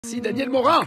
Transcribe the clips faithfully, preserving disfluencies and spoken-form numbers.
Merci Daniel Morin.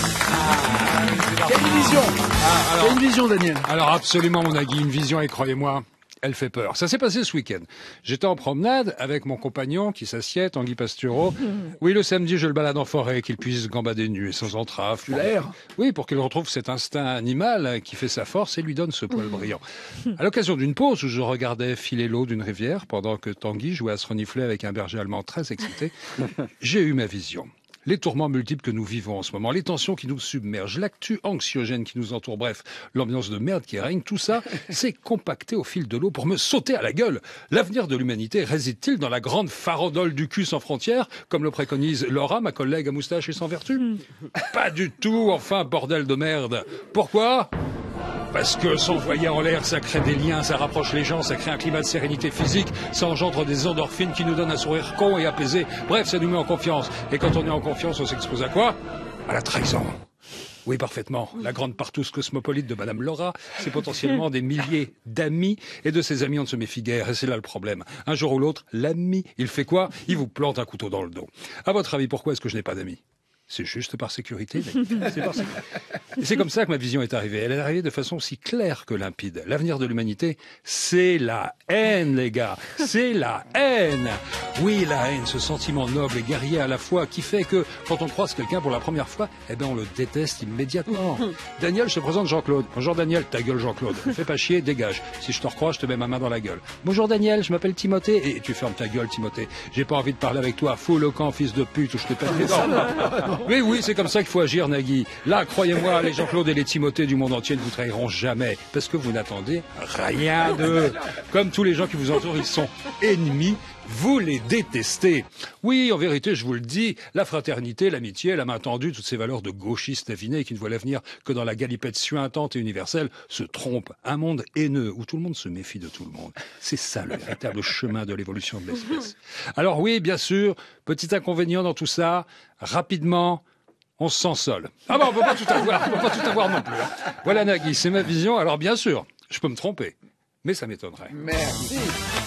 Ah, quelle vision ah, alors, Quelle vision, Daniel. Alors absolument, mon Nagui, une vision, et croyez-moi, elle fait peur. Ça s'est passé ce week-end. J'étais en promenade avec mon compagnon qui s'assied, Tanguy Pastureau. Oui, le samedi, je le balade en forêt, qu'il puisse gambader nu et sans entrave. Tu l'aères ? Oui, pour qu'il retrouve cet instinct animal qui fait sa force et lui donne ce poil brillant. À l'occasion d'une pause où je regardais filer l'eau d'une rivière pendant que Tanguy jouait à se renifler avec un berger allemand très excité, j'ai eu ma vision. Les tourments multiples que nous vivons en ce moment, les tensions qui nous submergent, l'actu anxiogène qui nous entoure, bref, l'ambiance de merde qui règne, tout ça s'est compacté au fil de l'eau pour me sauter à la gueule. L'avenir de l'humanité réside-t-il dans la grande farandole du cul sans frontières, comme le préconise Laura, ma collègue à moustache et sans vertu? Pas du tout, enfin, bordel de merde. Pourquoi ? Parce que s'envoyer en l'air, ça crée des liens, ça rapproche les gens, ça crée un climat de sérénité physique, ça engendre des endorphines qui nous donnent un sourire con et apaisé. Bref, ça nous met en confiance. Et quand on est en confiance, on s'expose à quoi ? À la trahison. Oui, parfaitement. La grande partouze cosmopolite de Madame Laura, c'est potentiellement des milliers d'amis, et de ses amis, on ne se méfie guère, et c'est là le problème. Un jour ou l'autre, l'ami, il fait quoi ? Il vous plante un couteau dans le dos. À votre avis, pourquoi est-ce que je n'ai pas d'amis ? C'est juste par sécurité. C'est par sécurité. Et c'est comme ça que ma vision est arrivée. Elle est arrivée de façon aussi claire que limpide. L'avenir de l'humanité, c'est la haine, les gars. C'est la haine. Oui, la haine, ce sentiment noble et guerrier à la fois qui fait que quand on croise quelqu'un pour la première fois, eh ben on le déteste immédiatement. Daniel, je te présente Jean-Claude. Bonjour Daniel, ta gueule Jean-Claude. Fais pas chier, dégage. Si je te recroise, je te mets ma main dans la gueule. Bonjour Daniel, je m'appelle Timothée. Et tu fermes ta gueule, Timothée. J'ai pas envie de parler avec toi. Fous le camp, fils de pute, ou je te pète les dents. Oui, oui, c'est comme ça qu'il faut agir, Nagui. Là, croyez-moi, les Jean-Claude et les Timothée du monde entier ne vous trahiront jamais, parce que vous n'attendez rien d'eux. Comme tous les gens qui vous entourent, ils sont ennemis, vous les détestez. Oui, en vérité, je vous le dis, la fraternité, l'amitié, la main tendue, toutes ces valeurs de gauchistes avinés qui ne voient l'avenir que dans la galipette suintante et universelle, se trompent. Un monde haineux, où tout le monde se méfie de tout le monde. C'est ça le véritable chemin de l'évolution de l'espèce. Alors oui, bien sûr, petit inconvénient dans tout ça, rapidement, on se sent seul. Ah bon, on peut pas tout avoir, on peut pas tout avoir non plus. Hein. Voilà Nagui, c'est ma vision. Alors bien sûr, je peux me tromper, mais ça m'étonnerait. Merci.